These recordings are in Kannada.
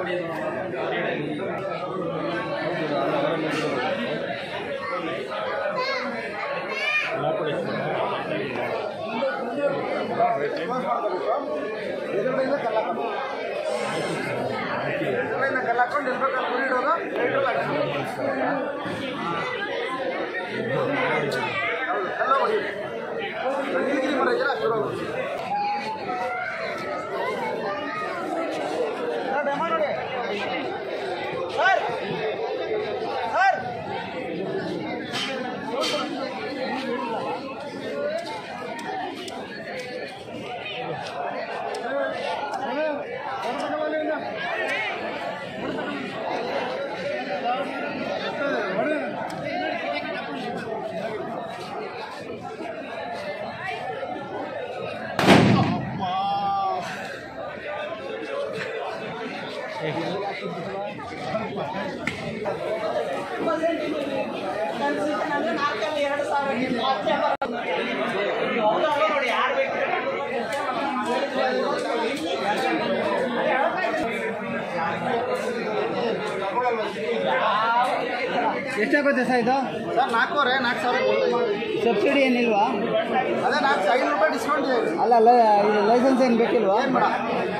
ಕಲ್ಲಾಕೊಂಡು ಇರ್ಬೇಕಲ್ಲ ಗುರಿ ಇಡೋದು ಎಲ್ಲ ಹೊಡಿ ನೀಲಗಿರಿ ಮರ ಇದೆಯಲ್ಲ ಶುರು ನೋಡಿ ಸರ್ ಸರ್ ಎಷ್ಟಾಗುತ್ತೆ ಸರ್ ಇದು? ಸರ್ 4,000 ಸಬ್ಸಿಡಿ ಏನಿಲ್ವಾ? ಅದೇ 500 ರೂಪಾಯಿ ಡಿಸ್ಕೌಂಟ್ ಇದೆ. ಅಲ್ಲ ಲೈಸೆನ್ಸ್ ಏನು ಬೇಕಿಲ್ವಾ? ಏನು ಬೇಡ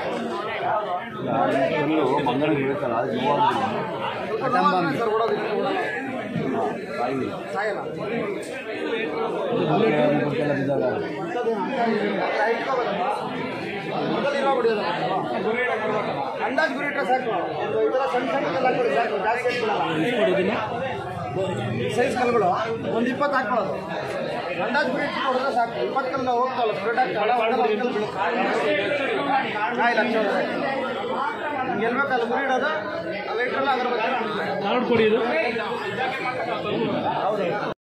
ಅಂದಾಜು ಗುರಿ ಇಟ್ಟರೆ ಸಾಕು. ಈ ಥರ ಸಣ್ಣ ಹಾಕ್ಕೊಳ್ಳಿ ಸಾಕು, ಜಾಸ್ತಿ ಹಾಕ್ಕೊಳ್ಳಲ್ಲ. ಸೈಜ್ ಕಲ್ಗಳು ಒಂದು 20 ಹಾಕ್ಕೊಳ್ಳೋದು. ಅಂದಾಜು ಗುರಿ ಇಟ್ಟು ಕೊಡಿದ್ರೆ ಸಾಕು. 20 ಕಲ್ಲು ಹೋಗ್ತಾವಲ್ಲ ಸ್ಪ್ರೆಡ್ ಆಗ್ತಾವಲ್ಲ ನಿಮ್ಗೆ ಎಲ್ಬೇಕಲ್ಲ ಗುರಿ ಇಡೋದು ಲೈಟ್ರೆಲ್ಲ ಅದ್ರ ಬಗ್ಗೆ ಕೊಡಿ ಇದು ಹೌದು.